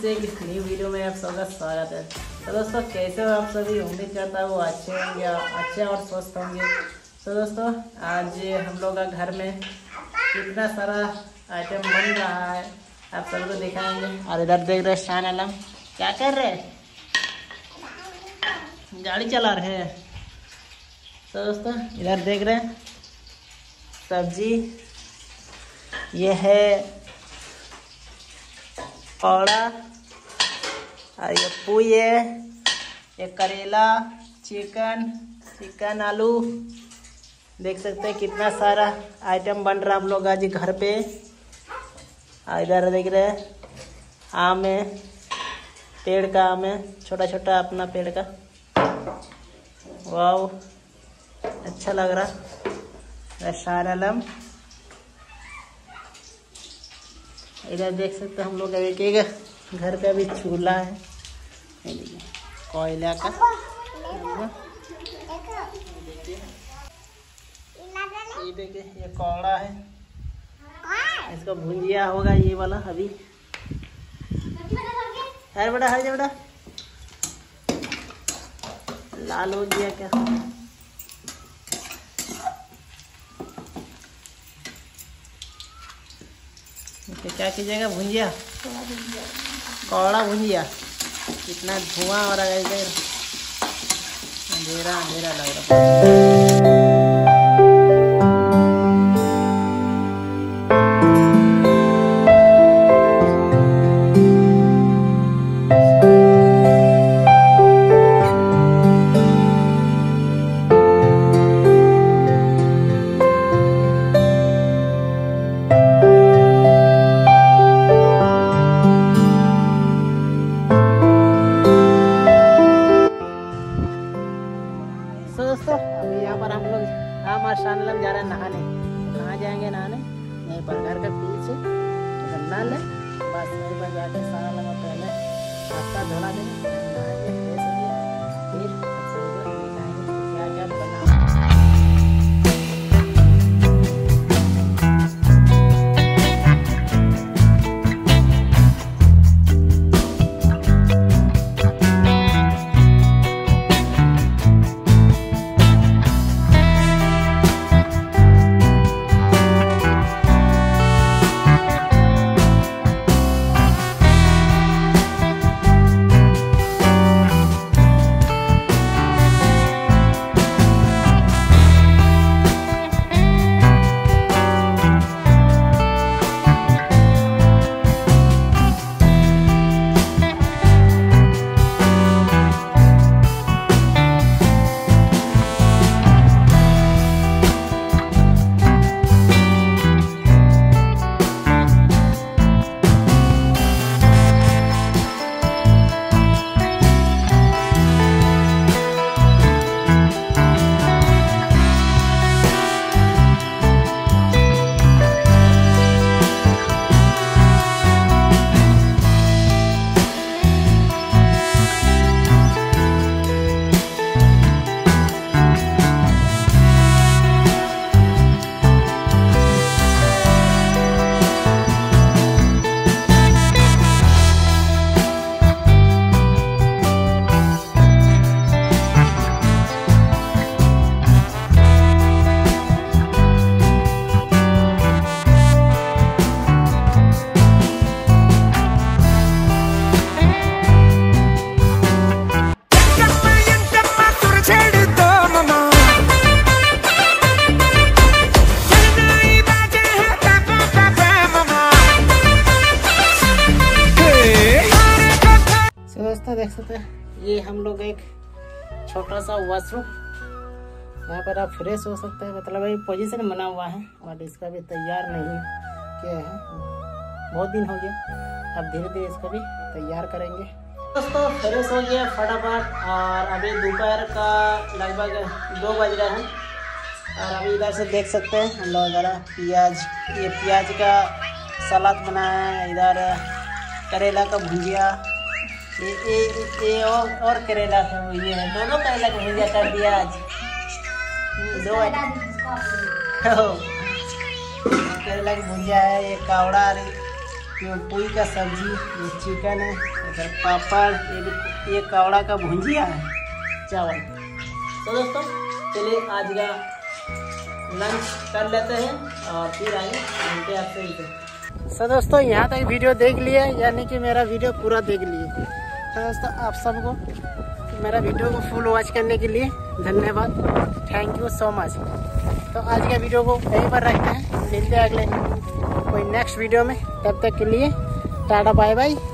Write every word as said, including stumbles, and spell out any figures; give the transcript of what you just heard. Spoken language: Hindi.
से एक न्यू वीडियो में आप सबका स्वागत है। तो दोस्तों कैसे हो आप सभी, उम्मीद करता हूँ अच्छे होंगे, अच्छे और स्वस्थ होंगे। तो दोस्तों आज हम लोग का घर में कितना सारा आइटम बन रहा है आप सबको दिखाएंगे। और इधर देख रहे शान आलम क्या कर रहे हैं, गाड़ी चला रहे हैं। तो दोस्तों इधर देख रहे हैं सब्जी, ये है पौड़ा और ये पुई है, ये करेला, चिकन चिकन आलू। देख सकते हैं कितना सारा आइटम बन रहा है हम लोग आज घर पे। और इधर देख रहे हैं आम है, पेड़ का आम है, छोटा छोटा अपना पेड़ का। वाह अच्छा लग रहा। शान आलम इधर देख सकते हैं हम लोग एक एक घर का भी चूल्हा है कोयला का। ये देखिए ये कौड़ा है, इसका भुंजिया होगा ये वाला। अभी हर बड़ा हर जा बड़ा लाल हो गया क्या। तो क्या कीजिएगा, भुंजिया कौड़ा भुंजिया। कितना धुआं हो रहा है इधर, अंधेरा अंधेरा लग रहा। दोस्तों अभी यहाँ पर हम लोग हम और शान आलम जा रहे हैं नहाने। कहाँ जाएंगे नहाने? यहीं पर घर के पीछे गन्ना ले, बस वहीं पर जाके शान आलम पहले हाथ धोला देंगे, फिर क्या क्या बना। दोस्तों देख सकते हैं ये हम लोग एक छोटा सा वॉशरूम, यहाँ पर आप फ्रेश हो सकते हैं। मतलब ये पोजीशन बना हुआ है और इसका भी तैयार नहीं किया है, बहुत दिन हो गया। अब धीरे धीरे इसको भी तैयार करेंगे। दोस्तों फ्रेश हो गया फटाफट, और अभी दोपहर का लगभग दो बज रहे हैं। और अभी इधर से देख सकते हैं हम लोग ज़रा प्याज, ये प्याज का सलाद बनाया है, इधर करेला का भुजिया, ये ये ये और, और करेला का ये है, दोनों करेला का भुजिया कर दिया आज। दो करेला की भुजिया है, ये कावड़ा ये पुई का सब्जी, ये चिकन है, इधर पापड़, ये ये कवड़ा का भुंजिया है, चावल। तो दोस्तों चलिए आज का लंच कर लेते हैं और फिर आगे मिलते हैं आपसे। सो दोस्तों यहाँ तक वीडियो देख लिए, यानी कि मेरा वीडियो पूरा देख लिए। तो दोस्तों आप सबको मेरा वीडियो को फुल वॉच करने के लिए धन्यवाद, थैंक यू सो मच। तो आज का वीडियो को यहीं पर रखते हैं, मिलते हैं अगले कोई नेक्स्ट वीडियो में। तब तक के लिए टाटा बाय बाय।